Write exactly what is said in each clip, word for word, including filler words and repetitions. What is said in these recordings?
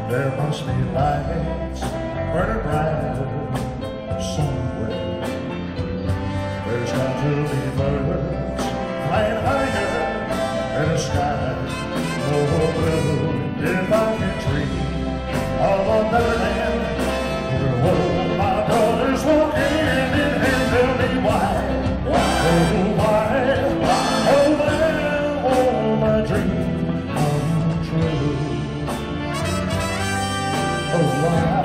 There must be lights burning bright somewhere. There's got to be birds flying higher in the sky. Oh, blue, if I can dream of a better land, where all my brothers walk hand in hand, tell me why, oh why, oh why won't my dream come true? Oh why?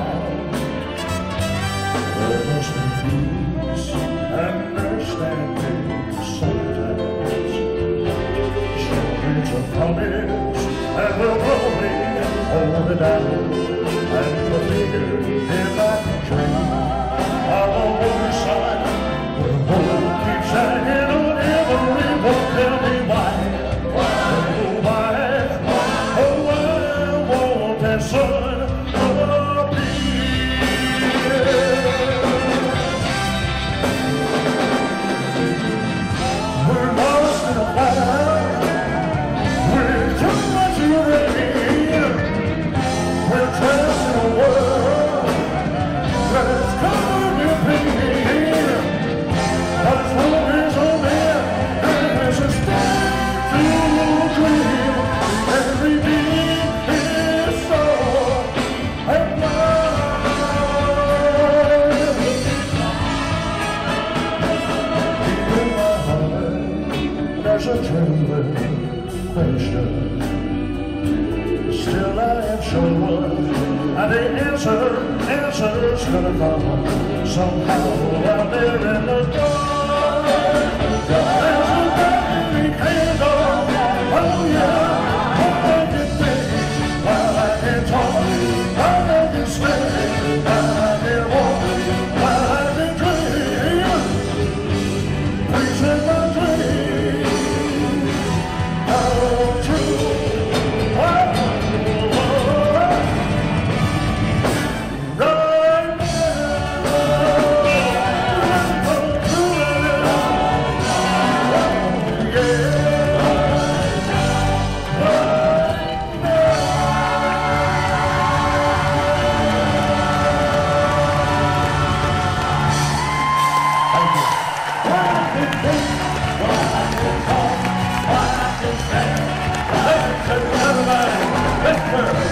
There must be peace and understanding sometimes. Children's a promise that will grow me over down. And the figure, if I can dream of a warmer sun, where the moon keeps shining on everyone, tell me why, oh why, oh why won't that sun a trembling question. Still I am sure, and the answer, answer's gonna come somehow out there in the dark. There's a burning candle, oh yeah, I can think, while I can talk, while I can stay, while I can walk, while I can dream. Please let my Everybody, let's go.